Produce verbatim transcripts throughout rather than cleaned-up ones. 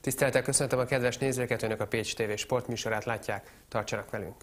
Tisztelettel köszöntöm a kedves nézőket, Önök a Pécs té vé sportműsorát látják, tartsanak velünk!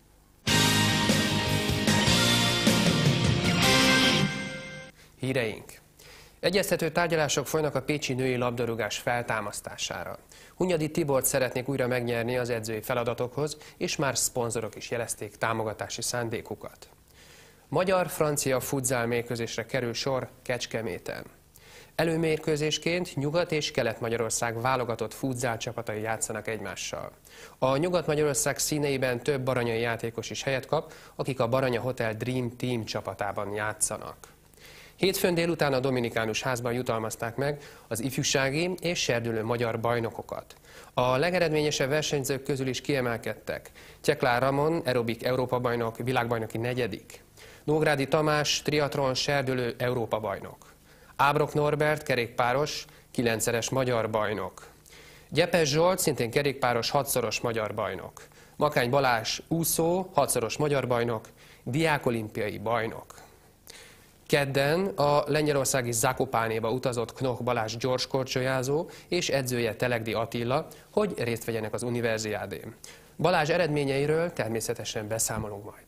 Híreink. Egyeztető tárgyalások folynak a pécsi női labdarúgás feltámasztására. Hunyadi Tibort szeretnék újra megnyerni az edzői feladatokhoz, és már szponzorok is jelezték támogatási szándékukat. Magyar-francia futzál mérkőzésre kerül sor Kecskeméten. Előmérkőzésként Nyugat- és Kelet-Magyarország válogatott futzál csapatai játszanak egymással. A Nyugat-Magyarország színeiben több baranyai játékos is helyet kap, akik a Baranya Hotel Dream Team csapatában játszanak. Hétfőn délután a Dominikánus házban jutalmazták meg az ifjúsági és serdülő magyar bajnokokat. A legeredményesebb versenyzők közül is kiemelkedtek. Cseklár Ramon, aerobik Európa-bajnok, világbajnoki negyedik. Nógrádi Tamás, triatlon serdülő Európa-bajnok. Ábrok Norbert, kerékpáros, kilencszeres magyar bajnok. Gyepes Zsolt, szintén kerékpáros, hatszoros magyar bajnok. Makány Balázs, úszó, hatszoros magyar bajnok, diákolimpiai bajnok. Kedden a lengyelországi Zakopánéba utazott Knoch Balázs gyorskorcsolyázó és edzője Telegdi Attila, hogy részt vegyenek az univerziádén. Balázs eredményeiről természetesen beszámolunk majd.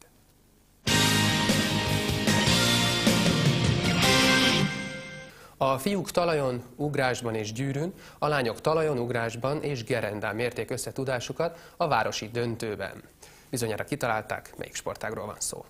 A fiúk talajon, ugrásban és gyűrűn, a lányok talajon, ugrásban és gerendán mérték össze tudásukat a városi döntőben. Bizonyára kitalálták, melyik sportágról van szó.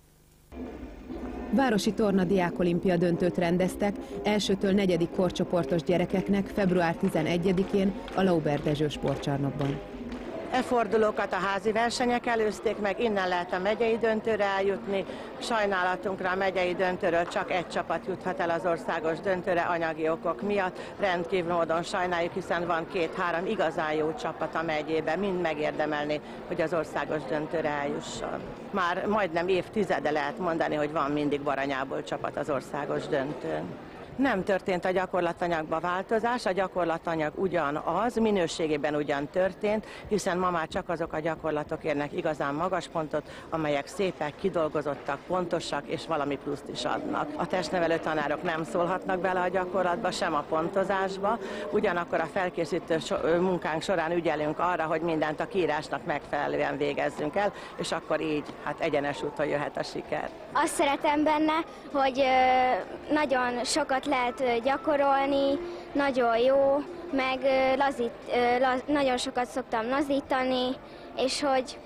Városi torna diákolimpia döntőt rendeztek elsőtől negyedik korcsoportos gyerekeknek február tizenegyedikén a Lauber Dezső sportcsarnokban. E fordulókat a házi versenyek előzték meg, innen lehet a megyei döntőre eljutni. Sajnálatunkra a megyei döntőről csak egy csapat juthat el az országos döntőre anyagi okok miatt. Rendkívül módon sajnáljuk, hiszen van két-három igazán jó csapat a megyében, mind megérdemelni, hogy az országos döntőre eljusson. Már majdnem évtizede lehet mondani, hogy van mindig Baranyából csapat az országos döntőn. Nem történt a gyakorlatanyagban változás, a gyakorlatanyag ugyanaz, minőségében ugyan történt, hiszen ma már csak azok a gyakorlatok érnek igazán magas pontot, amelyek szépek, kidolgozottak, pontosak és valami pluszt is adnak. A testnevelő tanárok nem szólhatnak bele a gyakorlatba, sem a pontozásba, ugyanakkor a felkészítő munkánk során ügyelünk arra, hogy mindent a kiírásnak megfelelően végezzünk el, és akkor így hát egyenes úton jöhet a siker. Azt szeretem benne, hogy nagyon sokat lehet gyakorolni, nagyon jó, meg lazít, laz, nagyon sokat szoktam lazítani, és hogy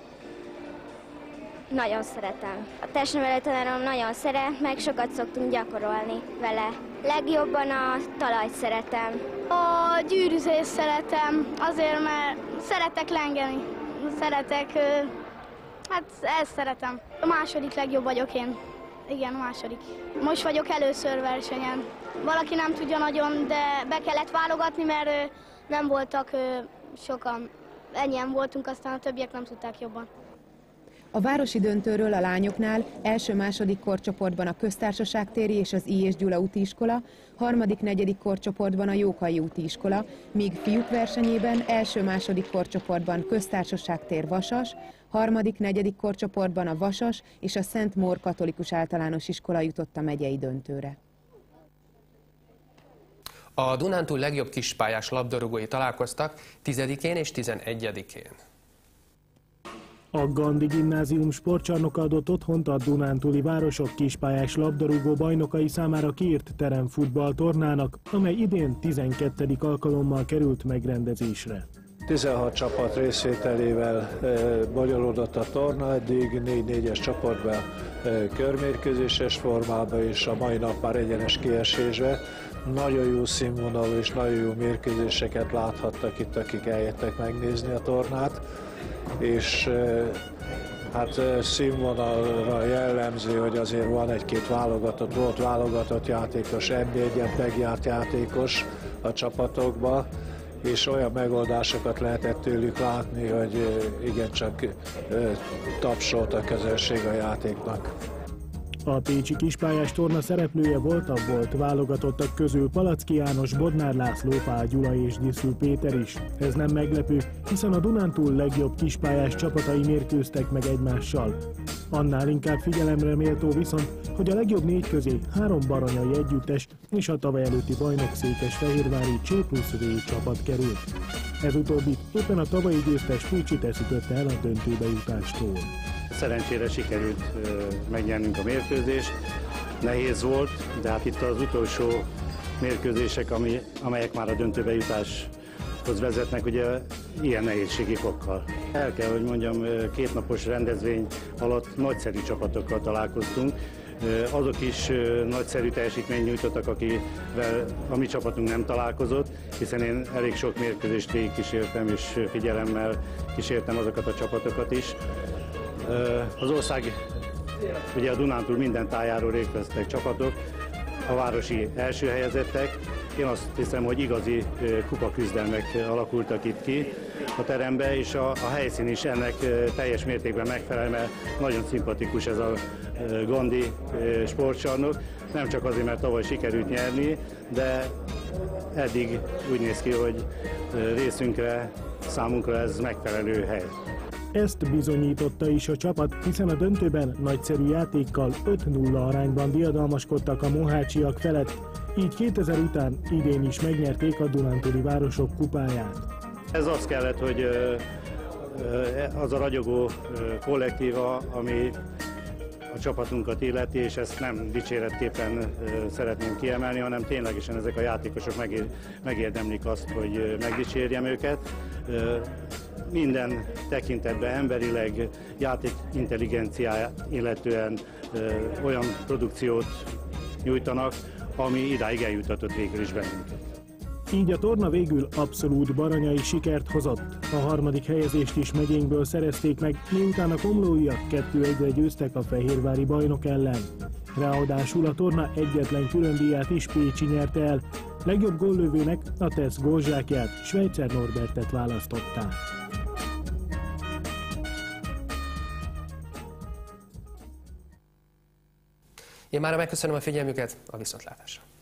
nagyon szeretem. A testnevelő tanárom nagyon szeret, meg sokat szoktunk gyakorolni vele. Legjobban a talajt szeretem. A gyűrűzést szeretem, azért mert szeretek lengeni, szeretek, hát ezt szeretem. A második legjobb vagyok én. Igen, a második. Most vagyok először versenyen. Valaki nem tudja nagyon, de be kellett válogatni, mert nem voltak sokan. Ennyien voltunk, aztán a többiek nem tudták jobban. A városi döntőről a lányoknál első-második korcsoportban a Köztársaság téri és az I. és Gyula úti iskola, harmadik-negyedik korcsoportban a Jókai úti iskola, míg fiúk versenyében első-második korcsoportban Köztársaság tér Vasas, harmadik-negyedik korcsoportban a Vasas és a Szent Mór katolikus általános iskola jutott a megyei döntőre. A Dunántúl legjobb kispályás labdarúgói találkoztak tizedikén és tizenegyedikén. A Gandhi Gimnázium sportcsarnoka adott otthont a dunántúli városok kispályás labdarúgó bajnokai számára kiírt teremfutball tornának, amely idén tizenkettedik alkalommal került megrendezésre. tizenhat csapat részvételével bonyolódott a torna, eddig négy-négyes csoportban körmérkőzéses formában, és a mai nap már egyenes kiesésbe. Nagyon jó színvonalú és nagyon jó mérkőzéseket láthattak itt, akik eljöttek megnézni a tornát, és hát színvonalra jellemző, hogy azért van egy-két válogatott, volt válogatott játékos, en bé egyet megjárt játékos a csapatokba, és olyan megoldásokat lehetett tőlük látni, hogy igencsak tapsolt a közönség a játéknak. A pécsi kispályás torna szereplője volt a volt válogatottak közül Palacki János, Bodnár László, Pál Gyula és Diszül Péter is. Ez nem meglepő, hiszen a Dunántúl legjobb kispályás csapatai mérkőztek meg egymással. Annál inkább figyelemre méltó viszont, hogy a legjobb négy közé három baranyai együttes és a tavaly előtti bajnok Székesfehérvári C plusz V csapat került. Ez utóbbi éppen a tavalyi győztes Pécsit eszütötte el a döntőbe jutástól. Szerencsére sikerült megnyernünk a mérkőzést. Nehéz volt, de hát itt az utolsó mérkőzések, ami, amelyek már a döntőbe jutáshoz vezetnek, ugye ilyen nehézségi fokkal. El kell, hogy mondjam, kétnapos rendezvény alatt nagyszerű csapatokkal találkoztunk. Azok is nagyszerű teljesítményt nyújtottak, akivel a mi csapatunk nem találkozott, hiszen én elég sok mérkőzést végigkísértem, és figyelemmel kísértem azokat a csapatokat is. Az ország, ugye a Dunántúl minden tájáról részt vesztek csapatok, a városi első helyezettek. Én azt hiszem, hogy igazi kupaküzdelmek alakultak itt ki a terembe, és a, a helyszín is ennek teljes mértékben megfelel, mert nagyon szimpatikus ez a Gondi sportcsarnok. Nem csak azért, mert tavaly sikerült nyerni, de eddig úgy néz ki, hogy részünkre, számunkra ez megfelelő hely. Ezt bizonyította is a csapat, hiszen a döntőben nagyszerű játékkal öt nulla arányban diadalmaskodtak a mohácsiak felett, így kétezer után idén is megnyerték a dunántúli városok kupáját. Ez az kellett, hogy az a ragyogó kollektíva, ami a csapatunkat illeti, és ezt nem dicséretképpen szeretném kiemelni, hanem ténylegesen ezek a játékosok megérdemlik azt, hogy megdicsérjem őket. Minden tekintetben emberileg, játék intelligenciáját illetően olyan produkciót nyújtanak, ami idáig eljutatott végül is bennünket. Így a torna végül abszolút baranyai sikert hozott. A harmadik helyezést is megyénkből szerezték meg, miután a komlóiak kettő egyre győztek a fehérvári bajnok ellen. Ráadásul a torna egyetlen különdíját is Pécsi nyerte el. Legjobb góllövőnek a TESZ gólzsákját, Schweitzer Norbertet választották. Én már megköszönöm a figyelmüket, a viszontlátásra.